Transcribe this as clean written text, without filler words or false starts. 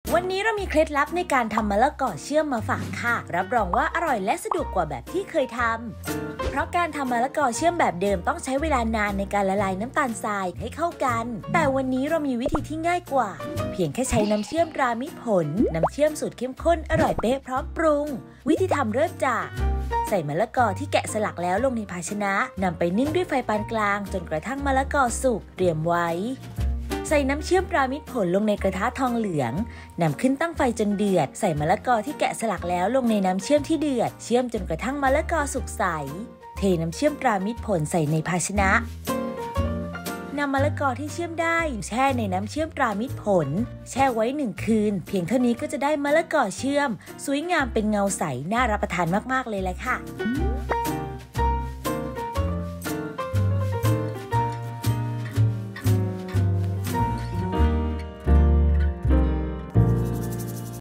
วันนี้เรามีเคล็ดลับในการทำมะละกอเชื่อมมาฝากค่ะรับรองว่าอร่อยและสะดวกกว่าแบบที่เคยทำเพราะการทำมะละกอเชื่อมแบบเดิมต้องใช้เวลานานในการละลายน้ำตาลทรายให้เข้ากันแต่วันนี้เรามีวิธีที่ง่ายกว่าเพียงแค่ใช้น้ำเชื่อมตรามิตรผลน้ำเชื่อมสูตรเข้มข้นอร่อยเป๊ะพร้อมปรุงวิธีทำเริ่มจากใส่มะละกอที่แกะสลักแล้วลงในภาชนะนำไปนึ่งด้วยไฟปานกลางจนกระทั่งมะละกอสุกเตรียมไว้ใส่น้ำเชื่อมตรามิตรผลลงในกระทะทองเหลืองนำขึ้นตั้งไฟจนเดือดใส่มะละกอที่แกะสลักแล้วลงในน้ำเชื่อมที่เดือดเชื่อมจนกระทั่งมะละกอสุกใสเทน้ำเชื่อมตรามิตรผลใส่ในภาชนะนำมะละกอที่เชื่อมได้แช่ในน้ำเชื่อมตรามิตรผลแช่ไว้1 คืนเพียงเท่านี้ก็จะได้มะละกอเชื่อมสวยงามเป็นเงาใสน่ารับประทานมากๆเลยแหละค่ะ